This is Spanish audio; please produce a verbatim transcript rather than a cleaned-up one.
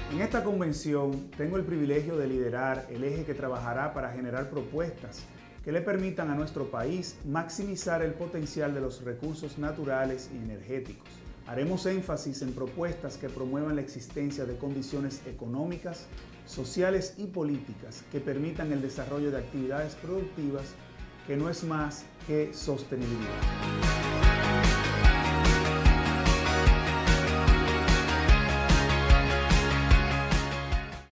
En esta convención tengo el privilegio de liderar el eje que trabajará para generar propuestas que le permitan a nuestro país maximizar el potencial de los recursos naturales y energéticos. Haremos énfasis en propuestas que promuevan la existencia de condiciones económicas, sociales y políticas que permitan el desarrollo de actividades productivas que no es más que sostenibilidad.